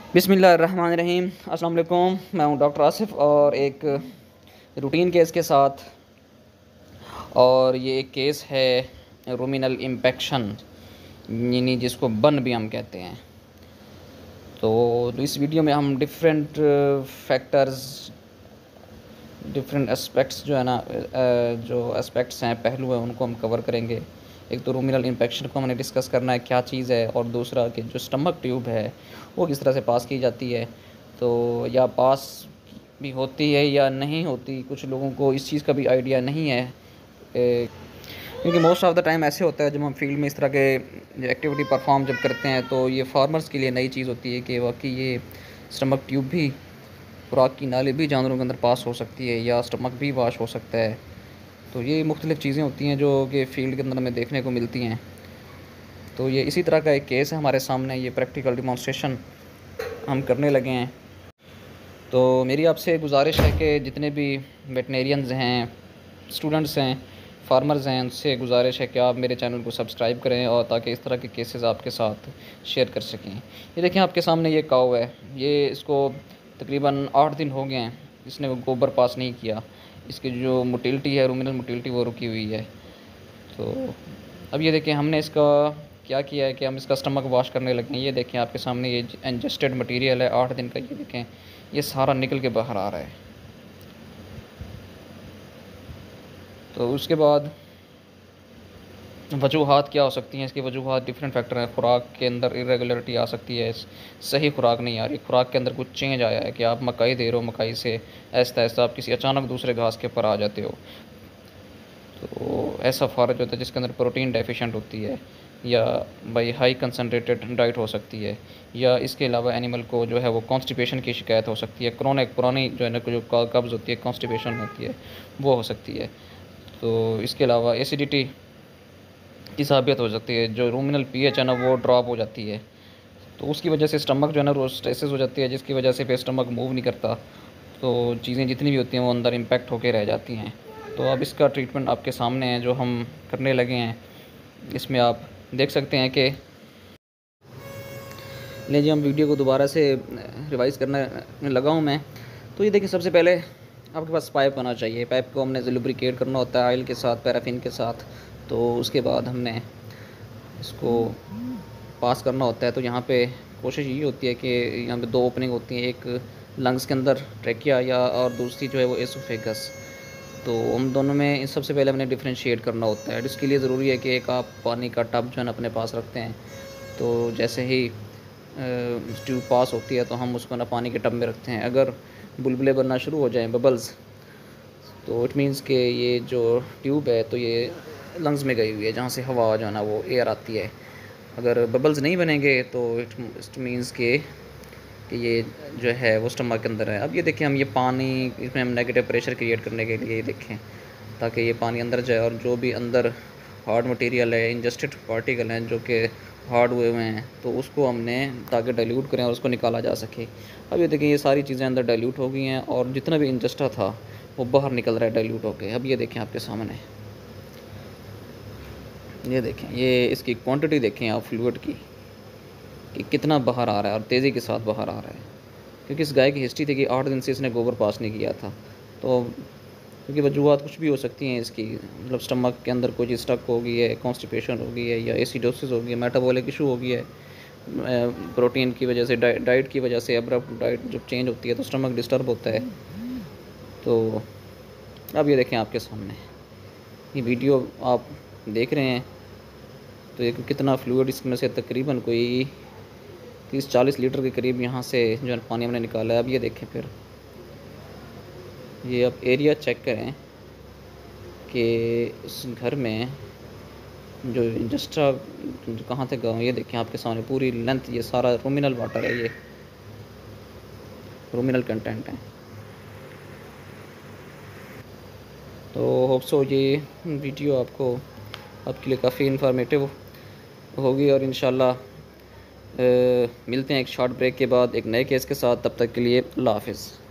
बिस्मिल्लाहिर्रहमानिर्रहीम। अस्सलाम वालेकुम। मैं हूं डॉक्टर आसिफ और एक रूटीन केस के साथ, और ये एक केस है रूमिनल इम्पेक्शन, यानी जिसको बन भी हम कहते हैं। तो इस वीडियो में हम डिफरेंट फैक्टर्स, डिफरेंट एस्पेक्ट्स जो है ना, जो एस्पेक्ट्स हैं, पहलू हैं, उनको हम कवर करेंगे। एक तो रूमिनल इन्फेक्शन को हमने डिस्कस करना है क्या चीज़ है, और दूसरा कि जो स्टमक ट्यूब है वो किस तरह से पास की जाती है, तो या पास भी होती है या नहीं होती। कुछ लोगों को इस चीज़ का भी आइडिया नहीं है, क्योंकि मोस्ट ऑफ़ द टाइम ऐसे होता है जब हम फील्ड में इस तरह के जो एक्टिविटी परफॉर्म जब करते हैं, तो ये फार्मर्स के लिए नई चीज़ होती है कि वाकई ये स्टमक ट्यूब भी, खुराक की नाली भी जानवरों के अंदर पास हो सकती है, या स्टमक भी वॉश हो सकता है। तो ये मुख्तलिफ़ चीज़ें होती हैं जो कि फ़ील्ड के अंदर हमें देखने को मिलती हैं। तो ये इसी तरह का एक केस है हमारे सामने, ये प्रैक्टिकल डिमॉन्स्ट्रेशन हम करने लगे हैं। तो मेरी आपसे गुजारिश है कि जितने भी वेटनेरियंस हैं, स्टूडेंट्स हैं, फार्मर्स हैं, उनसे गुजारिश है कि आप मेरे चैनल को सब्सक्राइब करें, और ताकि इस तरह के केसेस आपके साथ शेयर कर सकें। ये देखें आपके सामने ये काऊ है, ये इसको तकरीबन 8 दिन हो गए हैं, इसने वो गोबर पास नहीं किया। इसकी जो मोटिलिटी है, रूमिनल मोटिलिटी, वो रुकी हुई है। तो अब ये देखें हमने इसका क्या किया है कि हम इसका स्टमक वॉश करने लगे हैं। ये देखें आपके सामने ये इंजेस्टेड मटेरियल है 8 दिन का, ये देखें ये सारा निकल के बाहर आ रहा है। तो उसके बाद वजूहात क्या हो सकती हैं इसकी? वजूहात डिफरेंट फैक्टर हैं। खुराक के अंदर इरेगुलरिटी आ सकती है, सही खुराक नहीं आ रही, खुराक के अंदर कुछ चेंज आया है कि आप मकई दे रहे हो, मकई से ऐसा ऐसा आप किसी अचानक दूसरे घास के ऊपर आ जाते हो। तो ऐसा फारज होता है जिसके अंदर प्रोटीन डेफिशिएंट होती है, या भाई हाई कंसनट्रेटेड डाइट हो सकती है, या इसके अलावा एनिमल को जो है वो कॉन्स्टिपेशन की शिकायत हो सकती है, क्रोनिक पुरानी जो है ना जो कब्ज़ होती है, कॉन्स्टिपेशन होती है, वो हो सकती है। तो इसके अलावा एसिडिटी की साबियत हो सकती है, जो रूमिनल पीएच है ना वो ड्रॉप हो जाती है, तो उसकी वजह से स्टमक जो है ना रोज स्ट्रेसेस हो जाती है, जिसकी वजह से फिर स्टमक मूव नहीं करता। तो चीज़ें जितनी भी होती हैं वो अंदर इम्पैक्ट होकर रह जाती हैं। तो अब इसका ट्रीटमेंट आपके सामने है जो हम करने लगे हैं। इसमें आप देख सकते हैं कि ले जी, हम वीडियो को दोबारा से रिवाइज़ करने लगा हूँ मैं। तो ये देखिए, सबसे पहले आपके पास पाइप होना चाहिए। पाइप को हमने लुब्रिकेट करना होता है ऑयल के साथ, पैराफिन के साथ। तो उसके बाद हमने इसको पास करना होता है। तो यहाँ पे कोशिश ये होती है कि यहाँ पे 2 ओपनिंग होती हैं, एक लंग्स के अंदर ट्रैकिया, या और दूसरी जो है वो एसोफेगस। तो उन दोनों में सबसे पहले हमने डिफ्रेंशिएट करना होता है। इसके लिए ज़रूरी है कि एक आप पानी का टब जो है ना अपने पास रखते हैं। तो जैसे ही ट्यूब पास होती है तो हम उसको ना पानी के टब में रखते हैं। अगर बुलबुले बनना शुरू हो जाएं, बबल्स, तो इट मीन्स कि ये जो ट्यूब है तो ये लंग्स में गई हुई है, जहाँ से हवा जो है ना वो एयर आती है। अगर बबल्स नहीं बनेंगे तो इट मीन्स कि ये जो है वो स्टमक के अंदर है। अब ये देखें, हम ये पानी, इसमें हम नेगेटिव प्रेशर क्रिएट करने के लिए देखें, ताकि ये पानी अंदर जाए, और जो भी अंदर हार्ड मटेरियल है, इंजेस्टेड पार्टिकल हैं जो कि हार्ड हुए हुए हैं, तो उसको हमने ताकि डाइल्यूट करें और उसको निकाला जा सके। अब ये देखें, ये सारी चीज़ें अंदर डाइल्यूट हो गई हैं, और जितना भी इंजेस्टा था वो बाहर निकल रहा है डाइल्यूट होके। अब ये देखें आपके सामने, ये देखें, ये इसकी क्वांटिटी देखें आप फ्लूइड की, कि कितना बाहर आ रहा है और तेज़ी के साथ बाहर आ रहा है। क्योंकि इस गाय की हिस्ट्री थी कि 8 दिन से इसने गोबर पास नहीं किया था। तो क्योंकि वजूहत कुछ भी हो सकती हैं इसकी, मतलब स्टमक के अंदर कोई चीज़ स्टक हो गई है, कॉन्स्टिपेशन हो गई है, या एसिडोसिस हो गई है, मेटाबॉलिक इशू हो गई है, प्रोटीन की वजह से, डाइट की वजह से। अब्रप्ट डाइट जब चेंज होती है तो स्टमक डिस्टर्ब होता है। तो अब ये देखें आपके सामने, ये वीडियो आप देख रहे हैं, तो ये कितना फ्लूइड इसमें से तकरीबन कोई 30-40 लीटर के करीब यहाँ से जो है पानी हमने निकाला है। अब ये देखें, फिर ये आप एरिया चेक करें कि इस घर में जो इंडस्ट्रा कहाँ तक गाँव, ये देखें आपके सामने पूरी लेंथ, ये सारा रूमिनल वाटर है, ये रूमिनल कंटेंट है। तो होप सो ये वीडियो आपके लिए काफ़ी इन्फॉर्मेटिव होगी, और इंशाल्लाह मिलते हैं एक शॉर्ट ब्रेक के बाद एक नए केस के साथ। तब तक के लिए अल्लाह हाफ़िज़।